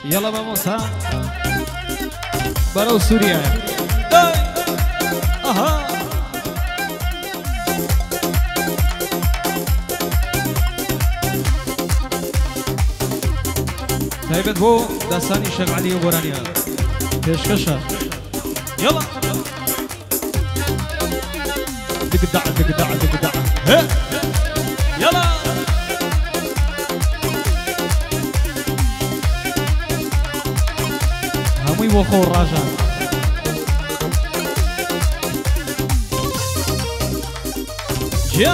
يلا باموسا برو سوريا اها تايبت بو دستاني شغالي وبورانيا بيشكشها يلا دق دع دق دع دق دع يلا همي وخور راجع جا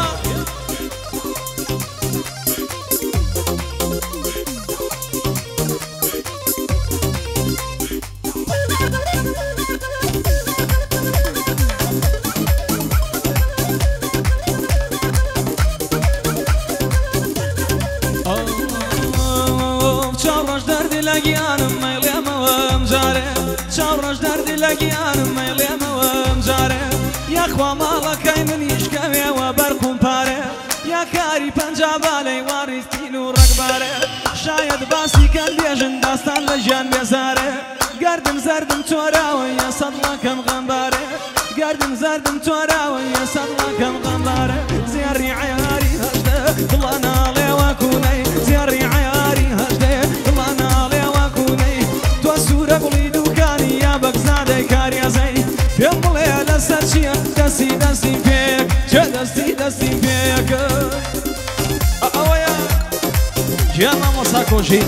لاقيانم ميليم ومجاري شاورش دردي لاقيانم ميليم ومجاري يا خوا مالك من يشكوي وبرقم باري يا كاري بنجابالي وارستين ورقباري شايد باسي كان بيجن داستان لجان بيزاري قردم زردم توراوي يا صدلكم غنباري قردم زردم توراوي يا صدلكم غنباري زياري عياري هجده طلعنا لي وكوني زياري عياري هجده طلعنا لي وكوني توسورة قولي دوكاني يا بكزادي كاريا زي في ملي لسرشي دستي دستي فيك جا دستي دستي فيك اويا جانا مساكوشي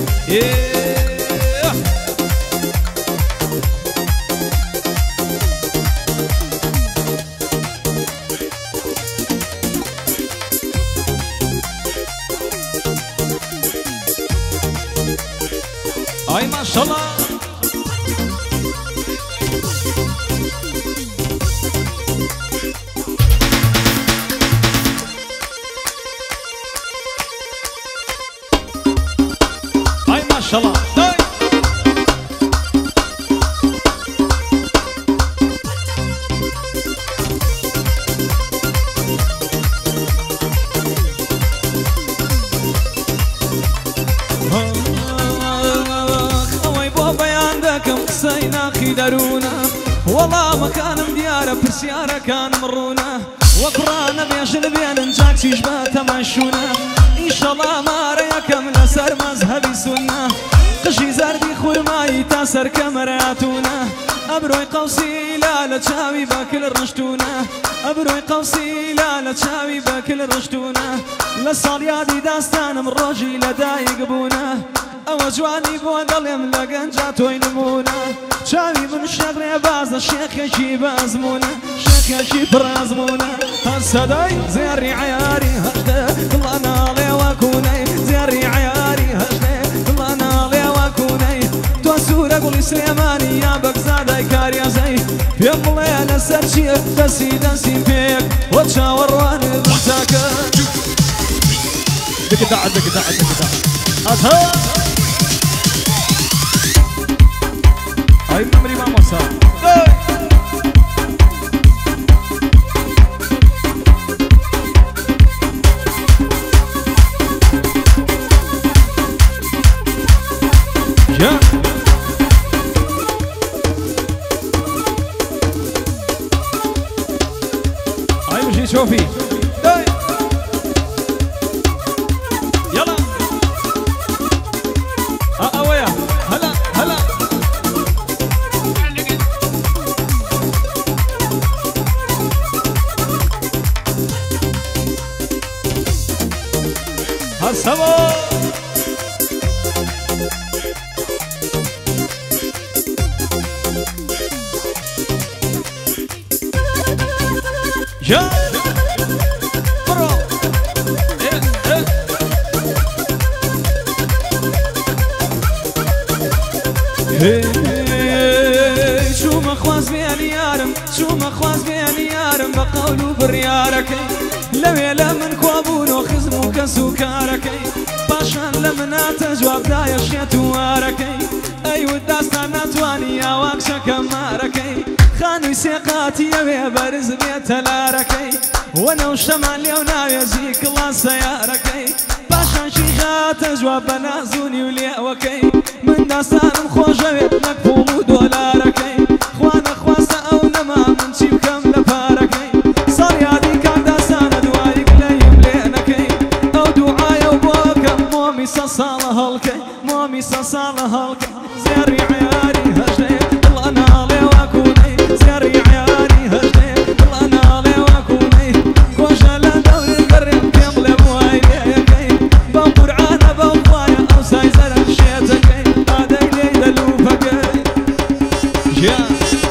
اي ما شاء الله اي ما شاء الله سينا خيدرونا والله مكان دياره برسياره كان مرونا وقرانا بيشل بين نجاك شبات مشونا ان شاء الله ما ريكم لسر مذهبي سنه قشي زردي خرماي تاسر كمراتونا ابروي قوسي لا تشاوي باكل رشتونا ابروي قوسي لا تشاوي باكل رشتونا للصاليادي داستان من روجي لدايق بونا او جواني بودل يملقن جاتوي نمونا شاوي من شغل باز الشيخ يجيب ازمونا الشيخ يجيب رازمونا هالسداي زيري عياري هجده طلعنا لي وكوني زيري عياري هجده طلعنا لي وكوني توسورة قولي سليماني يا بكزادي كاريا زي في ملي لسرشي دسي دسي فيك وتشاور واني بلتاك دق دع دق دع دق دع اها Ay, mamri, vamos a... Ya. Ay, مشي شوفي. يلا. ويا هلا هلا. هالسوا يا برو شو ما خواز بياني يارم شو ما خواز بياني يارم بقولو برياركي لويلا من كوابون وخزمو كسوكاركي باشان لمنا جواب دايا شيتو واركي ايو الداستان نتواني يا واكشا كماركي خانوي سيقاتي يا بارز بيت لاركي وانا وشمال يونا يزيك الله سياركي باشان شيخات جواب بنازوني وليا وكي من داستانم خۆشەوێت نەک پوڵ و دۆلارەکەی خوا نەخواستە ئەو نەما من چی بکەم لە پارەکەی ساڵ یادی کام داستانە دوایی گلەیم لێ نەکەی ئەو دوعایە و بۆکەم مۆمی سە ساڵە هەڵکەی مۆمی سە ساڵە هەڵکەی زێڕی عیاری هەژەیە دڵ ئەناڵێ واکوونەی زێڕی عیاری هەژەیە دڵ ئەناڵێ واکوونەی خۆشە لە دەوری گەڕێم پێم بڵێ بوای لێیەکەی بەو قورعانە بەو خوایە ئەو سایزەرە شێتەکەی ئادەی لێی دەلووفەکەی ژیان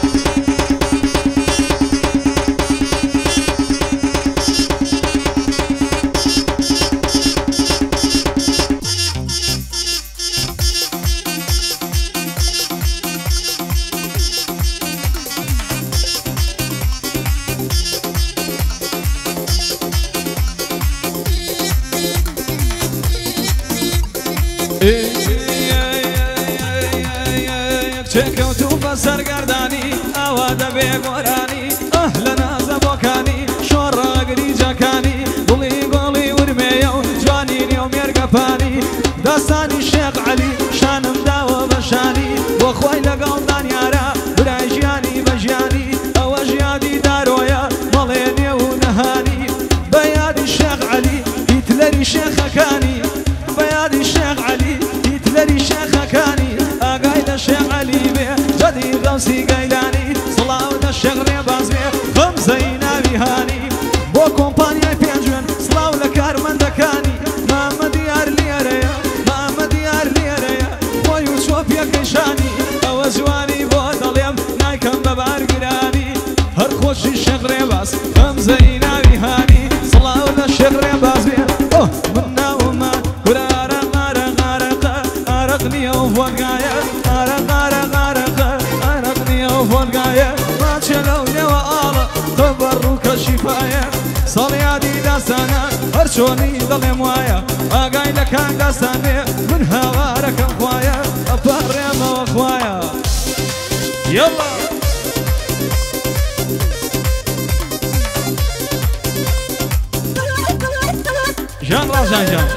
چێکەوتو بە سەرگەردانی ئاوا دەبێ گۆرانی لە نازە بۆکانی شۆڕاگری جەکانی دڵی گۆڵی ورمێیە و جوانی نێو مێرگەپانی داستانی شێخ عەلی شانم داوە بە شانی بۆ خۆی لەگەڵ دانیارە برای ژیانی بە ژیانی ئەوە ژیادی دارۆیە مەڵێ نێو و نەهانی بە یادی شێخ عەلی هیتلەری شێخەکانی بە یادی شێخ عەلی هیتلەری شێخەکانی ئاگای لە شێخ عەلی بێ جەدی غەوسی گەیلانی سڵاو لە شێخ ڕێباز بێ خەمزەی ناوی هانی بۆ کۆمپانیای پێنجوێن سڵاو لە کارمەندەکانی مامە دیار لێرەیە مامە دیار لێرەیە خۆی و چۆ پێکەیشانی ئەوە جوانی بۆ دەڵێم نایکەم بە بارگرانی هەر خۆشی شێخ ڕێباز خەمزەی ناوی هانی سڵاو لە شێخ ڕێباز بێ من ناومە کورارە غارە غارەقە ئارەق نییە و ڤۆلگایە ئارە غارە غارەقە ئارەق نییە و ڤۆلگایە ماچێ لەو نێوە ئاڵە تۆ بەڕووکە شیفایە ساڵیادی داستانە هەر چۆنی دڵێم وایە ئاگای لە کان داستان بێ من هاوارەکەم خوایە ئەپەڕێمەوە خوایە یەڵا جان ڕازان جان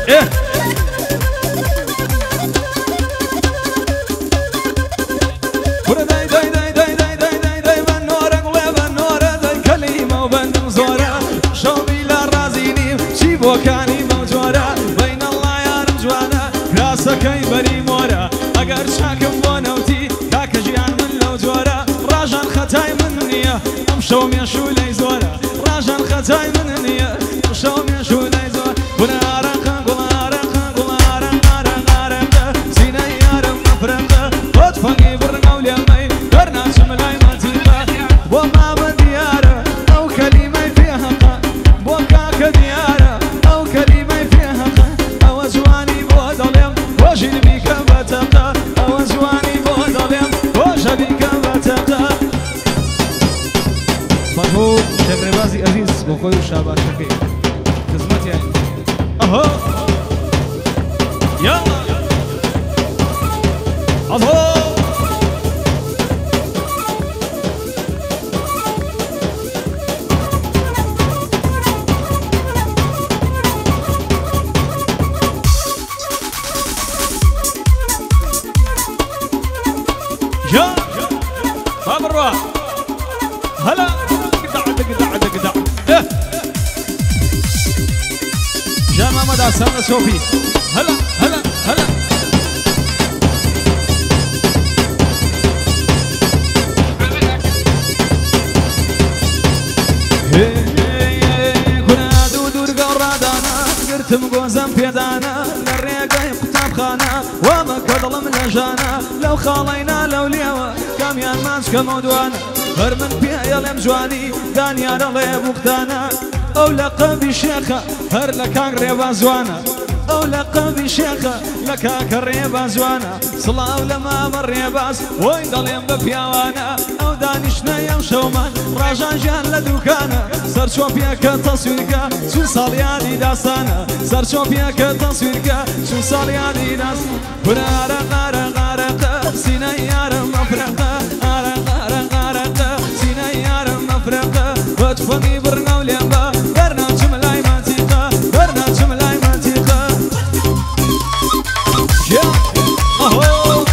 برە دای دای دای دای دای دای دای دای بە نۆرە گوڵێ بە نۆرە دای کەلیمە و بەندم زۆرە شەوبی لە ڕازی نیم چی بۆکانی بەو جۆرە بەینە ئەڵڵایانم جوانە کراسەکەی بەری مۆرە ئەگەر چاکم بۆ نەوتی کاکە ژیان من لەو جۆرە ڕاژان خەتای من نییە ئەم شەو مێشولەی زۆرە ڕاژان خەتای من نییە ئەم شەو مێشولەی زۆر گونارەقە گوڵارەقە گوڵارەقارە غارەقە سینەی یارم مەفرەقە خۆت فەنگی بڕنە و لێمەی دەرناچم لای مەتیقە بۆ مامە دیارە ئەو کەلیمەی پێهەقە بۆ کاکە دیارە ئەو کەلیمەی پێهەقە ئەوە جوانی بۆ دەڵێم خۆشی بیکە بەتەقە ئەوە جوانی بۆ دەڵێم خۆشە بیکە بەتەقە فەرموو شێخ ڕێبازی ئەزیز بۆ خۆی و شاباشەکەی خزمەتیان ئەهۆ یاڵا ئەهۆ يا بابروا هلا قدع قدع قدع يا ماما دا سامنا صوفي هلا هلا هلا كنا دودور قرادانا قرتم قوزم بيدانا للريقاي قطابخانا وما كظلم لجانا لو خالينا لو ليوا كاميان ماسك مودوانا هر من بيا يلم جواني دانيار الله بوقتانا او لقبي شيخة هر لكاك ريبا زوانا او لقبي شيخة لكاك ريبا زوانا صلاة لما مر ريباس وين ضليم ببياوانا او دانشنا يوم شومان راجان جان لدوكانا سر شوفيك تصويرك شو صاليادي داستانا سر شوفيك تصويرك شو صاليادي داستانا كنا غارة غارة سينيار مفرقة غارة غارة سينيار مفرقة وتفقي برنا وليمبا درنا جملاي منطقة درنا جملاي منطقة يا اهو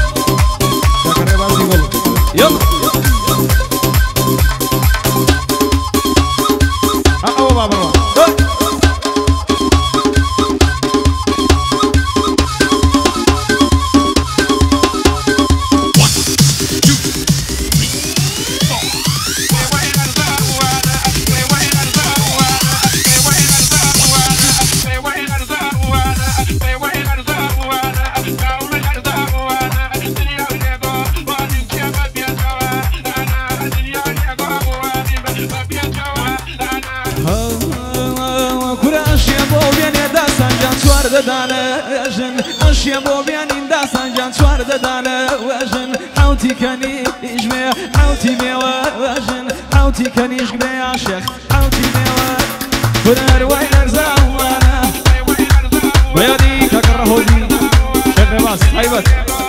ددانه وجن اشياء بوبيانين داستان جان شوار ددانه وجن حوتي كني يجمع حوتي بيوا وجن حوتي كني يجمع يا شيخ حوتي بيوا فرار وينر زوانا ويدي كرهودي شيخ باس ايوه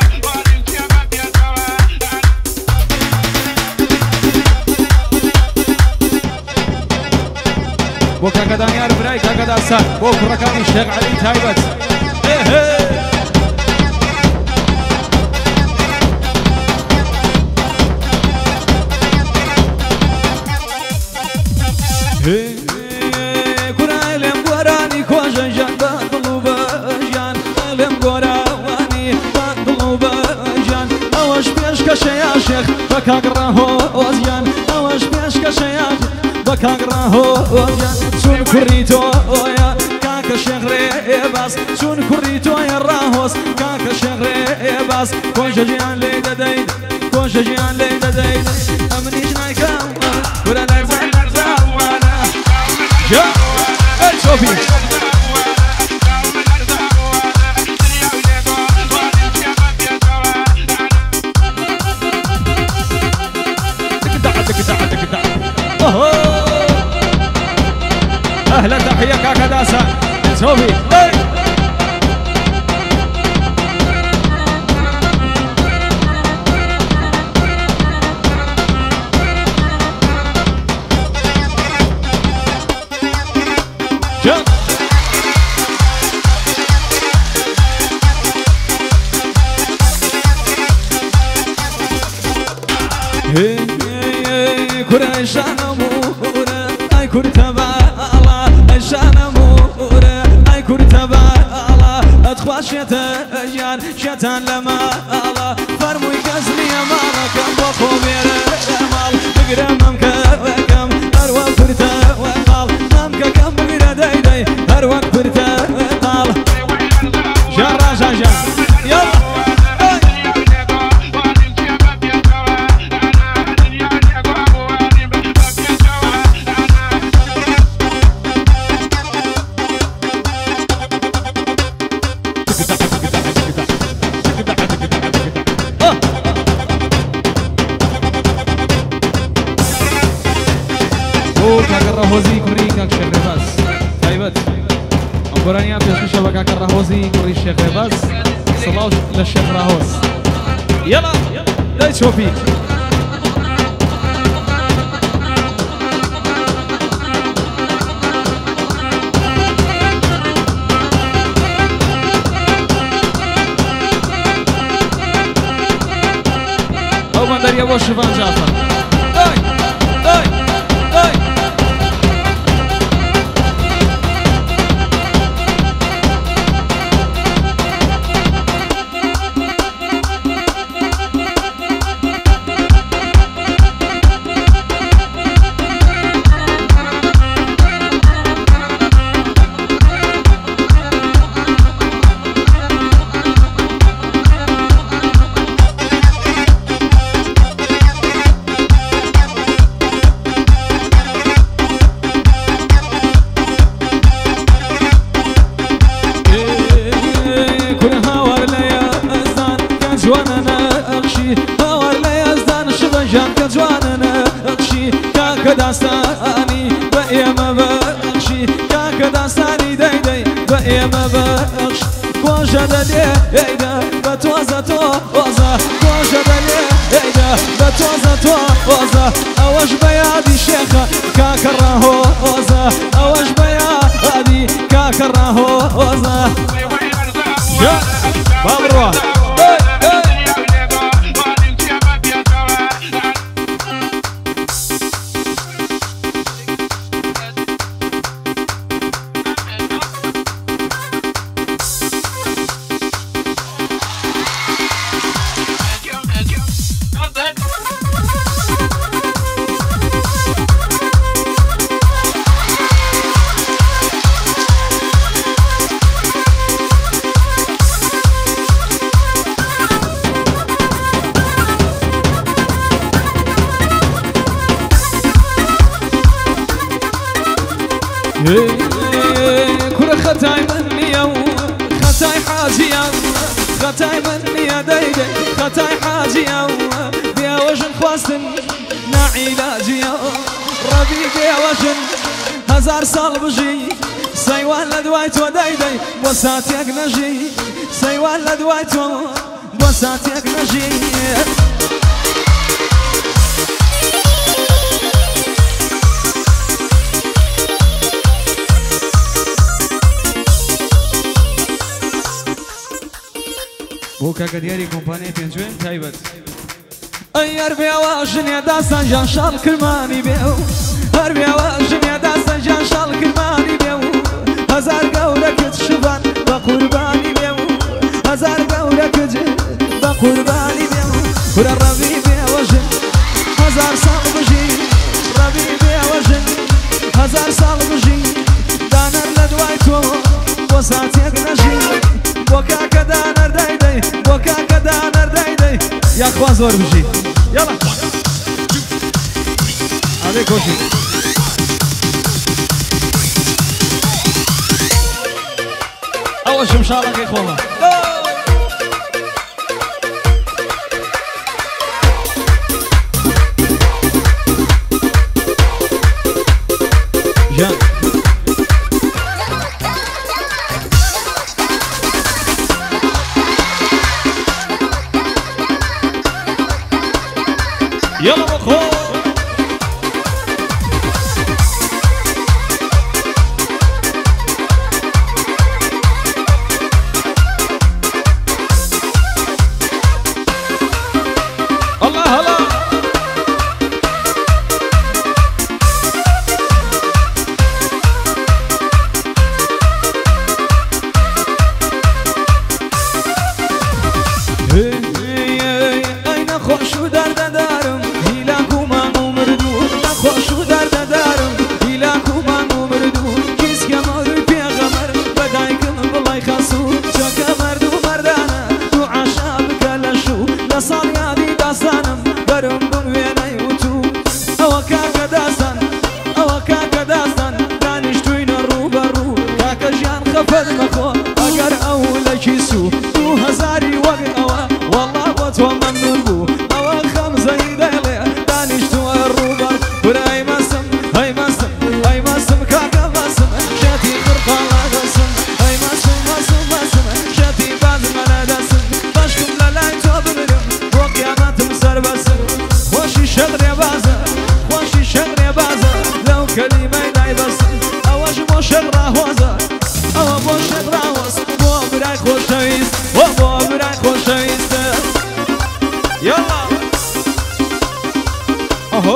بو كاكدان يار براي كاكدان سان بو كركاني الشيخ علي تايبت كنا لم قراني كوجا جان بطلو بجان لم قراني بطلو بجان اوش بيشكش يا شيخ بكاكره وزيان اوش بيشكش يا بكاكره وزيان سون كريتو يا كاكا شغري باس سون كريتو يا راهوس كاكا شغري باس كوجا جان لي دداي كوجا جان لي دداي امنيش نايكا ولا نزل زوانا يا شوفي اهلا تحيه كاكا داسا شوفي كره شانموره اي كرتبا الله شانموره اي كرتبا الله اتخواشت جان شتان لما الله فرموي كسلي مالك بخو بير مال بقرمم كم اروى فرتا وقال نمك كم بقرا داي داي اروى فرتا قال جرا جا يلا الرهوزي كوريكاك شيخ ريفاس طيبت أمبرانيا بيش شبكاك الرهوزي كوري الشيخ ريفاس صلاة للشيخ راهوس يلا لا تشوفي أو من دريا وشفان جعفر داستاني بأيما بخشي كاك داستاني داي داي بأيما بخشي كوجا دلي ايدا بتوزا توزا كوجا دلي ايدا بتوزا توزا اوش بيادي شيخة كاك الرهوزا اوش بيادي كاك الرهوزا يا بابروا كره ختاي مني هەتای حاجیە بێوەژن خواستن ناعیلاجیە ڕەبی بێوەژن هەزار ساڵ بژی سەیوان لە دوای تۆ دەیدەی بۆ ساتێک نەژی سەیوان لە دوای تۆ بۆ ساتێک نەژی بۆ کاکە دیاری کۆمپانیای پێنجوێن تایبەت ئەی هەر بێوە ژنێ داستان ژیان شاڵ کرمانی بێ و هەر بێوە ژنێ داستان ژیان شاڵ کرمانی بێ و هەزار گەورەکت شبان بە قوربانی بێ و هەزار گەورەکت بە قوربانی بێ و ورە ڕەوی بێوەژن هەزار ساڵ بژی ڕەوی بێوەژن هەزار ساڵ بژی دانەر لە دوای تۆ بۆ ساتێک نەژی بۆ کاکە دانەر دەیدەی بۆ کاکە دانەر دەیدەی یاخوا زۆر بژی یاڵا ئادەی کۆشی ئەوە شمشاڵەکەی خۆمە ژیان يلا بخور الله هلا اين خوش ودرد دارم اگر اول کیسو 2000 وقت اوا والله بوت وممنون بو اوا خمسه دله دانش تو الروبر وراي مسم هاي مسم هاي مسم كاكا مسم شاتي خرقاله قسم هاي مسم مسم مسم شاتي بعد ما ندسم باشكم لا تبرم وقيامات مسربسم خوشي شغل يا بازا خوشي شغل يا بازا لو كلمه داي بس اواش مو شغل هوزا او بو شغل هوزا برای خوشویست و با برای خوشویست یالا آهو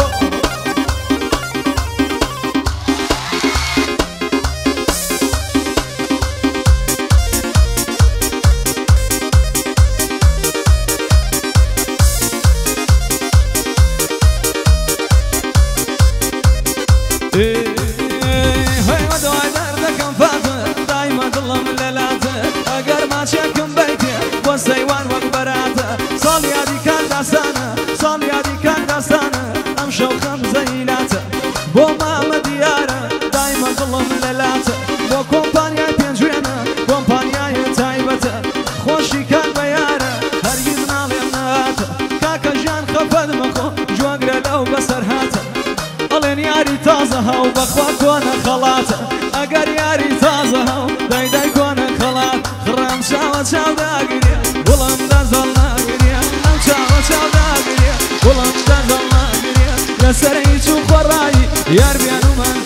هی و دوای دردکم فاتح دایما دلم للاته اگر ما چکم بیتی و سیوان وقت براته سال یادی کن دستانه سال یادی کن دستانه ام شو خمزه ایلاته بو ماما دیاره دایما دلم للاته بو کمپانیای پنجوینه کمپانیای تایبته خوشی کن بیاره هرگز نالیم نهاته کاکا جان خفد مخو جوگره لو بسر هاته الین یاری تازه هاو بخوا کنه خلاته اگر یاری تازه هاو دای کنه خلات خرام شاو شاو داگیریه ولم دزل ناگیریه ام شاو شاو داگیریه ولم دزل ناگیریه لسر ایچو خورایی یار بیانو من